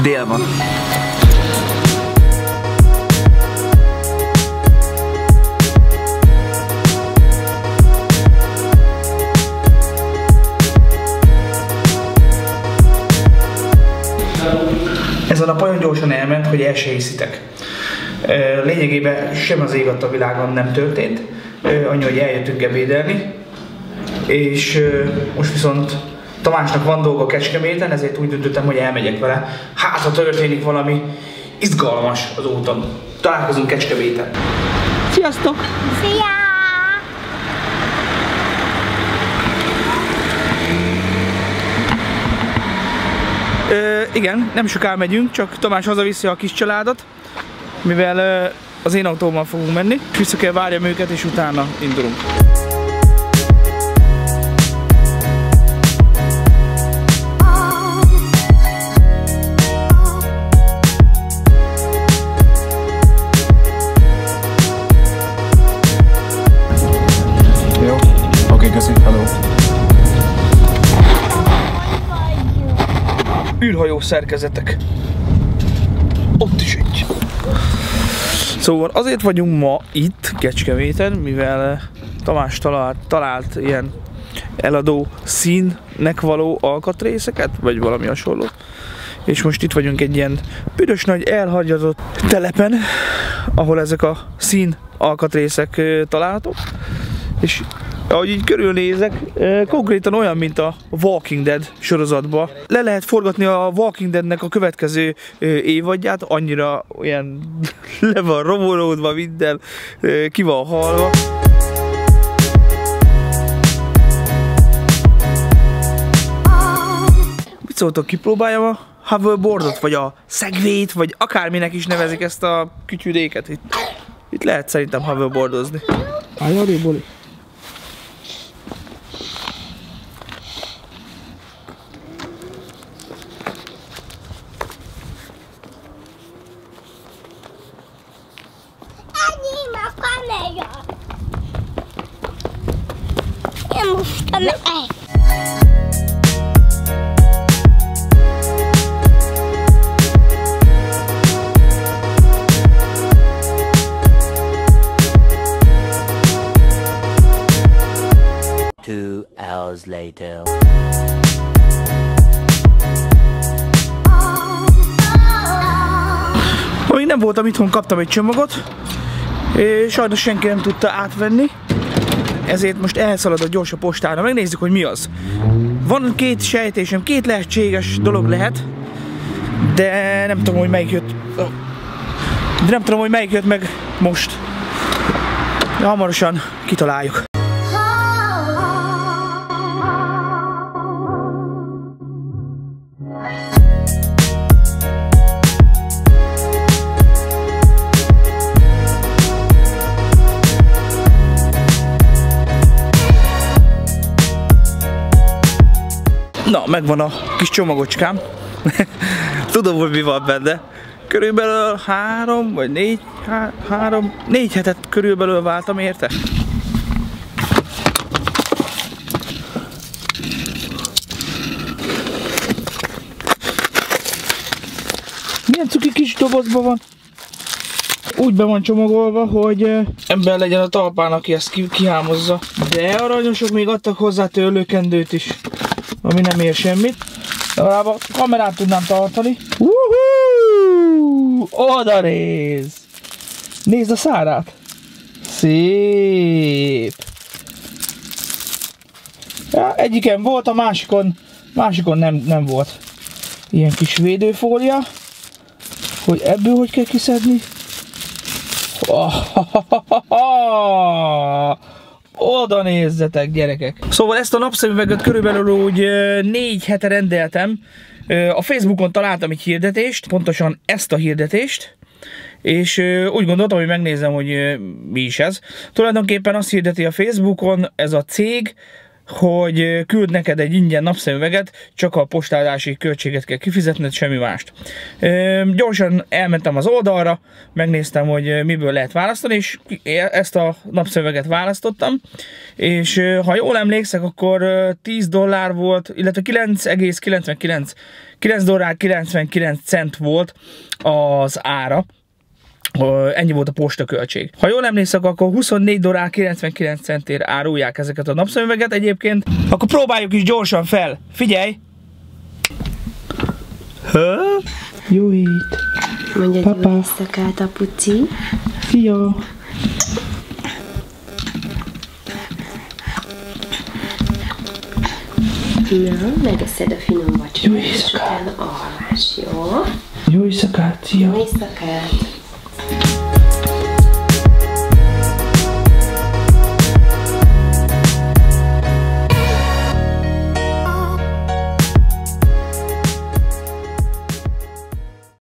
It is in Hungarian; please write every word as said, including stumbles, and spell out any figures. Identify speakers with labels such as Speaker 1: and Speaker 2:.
Speaker 1: dél van. Ez a nap olyan gyorsan elment, hogy el se hiszitek. Lényegében sem az ég a világon nem történt, annyi, hogy eljöttünk ebédelni, és most viszont Tamásnak van dolga Kecskeméten, ezért úgy döntöttem, hogy elmegyek vele. Hát, ha történik valami izgalmas az úton. Találkozunk Kecskeméten. Sziasztok!
Speaker 2: Szia!
Speaker 1: Ö, igen, nem soká megyünk, csak Tamás hazaviszi a kis családot, mivel ö, az én autómmal fogunk menni. Vissza kell várjam őket, és utána indulunk.
Speaker 3: Jó, oké, köszi, hello.
Speaker 1: Űrhajó szerkezetek. Ott is egy. Szóval azért vagyunk ma itt Kecskeméten, mivel Tamás talált, talált ilyen eladó színnek való alkatrészeket, vagy valami hasonló. És most itt vagyunk egy ilyen büdös nagy elhagyatott telepen, ahol ezek a szín alkatrészek találhatók. És ahogy így körülnézek, konkrétan olyan, mint a Walking Dead sorozatban. Le lehet forgatni a Walking Deadnek a következő évadját, annyira olyan le van romolódva minden, ki van halva. Mit szóltok, kipróbáljam a hoverboardot, vagy a segwayt, vagy akárminek is nevezik ezt a kütyüdéket itt. Itt lehet szerintem hoverboardozni. Állj arra, Boli.
Speaker 2: Én most meg.
Speaker 4: Two hours later.
Speaker 1: Amíg nem voltam itthon, kaptam egy csomagot, és sajnos senki nem tudta átvenni, ezért most elszaladok gyors a postára, megnézzük, hogy mi az. Van két sejtésem, két lehetséges dolog lehet, de nem tudom, hogy melyik jött, de nem tudom, hogy melyik jött meg most. De hamarosan kitaláljuk. Na, megvan a kis csomagocskám. Tudom, hogy mi van benne. Körülbelül három vagy négy, há, három, négy hetet körülbelül váltam érte. Milyen cuki kis dobozban van. Úgy be van csomagolva, hogy ember legyen a talpán, aki ezt kihámozza. De aranyosok még adtak hozzá tőlőkendőt is, ami nem ér semmit. Legalább a kamerát tudnám tartani. Uhú! Oda néz! Nézd a szárát! Szép! Ja, egyiken volt, a másikon, másikon nem, nem volt. Ilyen kis védőfólia. Hogy ebből hogy kell kiszedni? Oh, oda nézzetek, gyerekek! Szóval ezt a napszemüveget körülbelül úgy négy hete rendeltem. A Facebookon találtam egy hirdetést, pontosan ezt a hirdetést, és úgy gondoltam, hogy megnézem, hogy mi is ez. Tulajdonképpen azt hirdeti a Facebookon ez a cég, hogy küld neked egy ingyen napszemüveget, csak a postálási költséget kell kifizetned, semmi mást. Gyorsan elmentem az oldalra, megnéztem, hogy miből lehet választani, és ezt a napszemüveget választottam, és ha jól emlékszek, akkor tíz dollár volt, illetve kilenc egész kilencvenkilenc, kilenc dollár kilencvenkilenc cent volt az ára. Ennyi volt a postaköltség. Ha jól emlékszek, akkor huszonnégy dollár kilencvenkilenc centért árulják ezeket a napszemüveget egyébként. Akkor próbáljuk is gyorsan fel. Figyelj! Ha? Jó hét!
Speaker 5: Mondja, hogy jó éjszakát, apuci.
Speaker 1: Szia!
Speaker 5: Na, megeszed a finom vacsorát, és utána alvás, jó?
Speaker 1: Jó éjszakát! Szia!
Speaker 5: Jó éjszakát!